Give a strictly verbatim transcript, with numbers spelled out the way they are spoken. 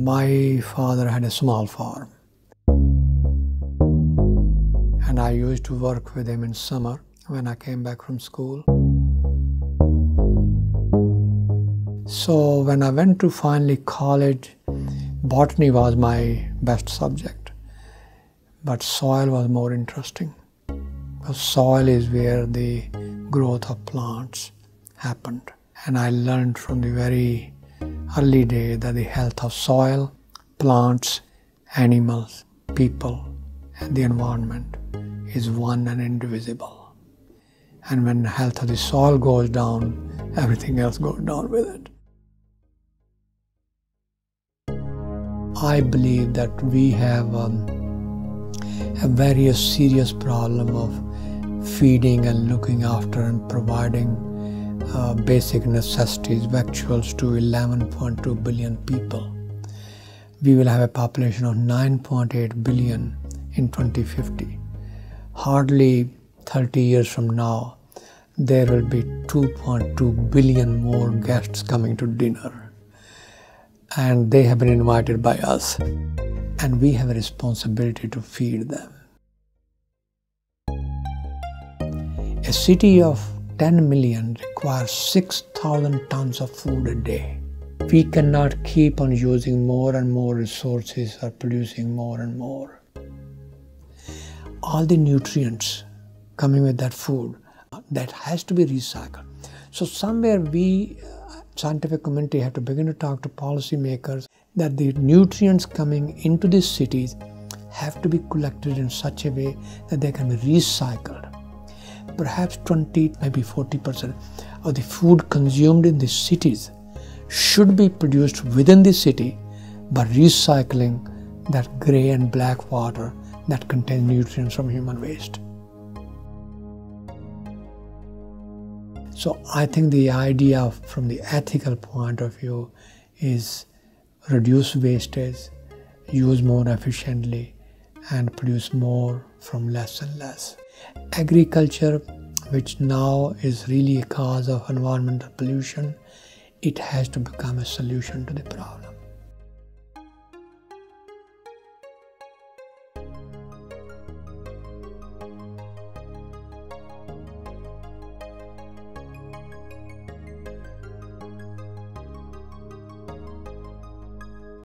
My father had a small farm, and I used to work with him in summer when I came back from school. So when I went to finally college, botany was my best subject, but soil was more interesting. Because soil is where the growth of plants happened. And I learned from the very early day that the health of soil, plants, animals, people, and the environment is one and indivisible. And when the health of the soil goes down, everything else goes down with it. I believe that we have um, a very serious problem of feeding and looking after and providing uh, basic necessities, victuals to eleven point two billion people. We will have a population of nine point eight billion in twenty fifty. Hardly thirty years from now, there will be two point two billion more guests coming to dinner. And they have been invited by us. And we have a responsibility to feed them. A city of ten million requires six thousand tons of food a day. We cannot keep on using more and more resources or producing more and more. All the nutrients coming with that food, that has to be recycled. So somewhere we, scientific community, have to begin to talk to policymakers that the nutrients coming into these cities have to be collected in such a way that they can be recycled. Perhaps twenty, maybe forty percent of the food consumed in these cities should be produced within the city by recycling that grey and black water that contains nutrients from human waste. So I think the idea of, from the ethical point of view, is reduce wastage, use more efficiently, and produce more from less and less. Agriculture, which now is really a cause of environmental pollution, it has to become a solution to the problem.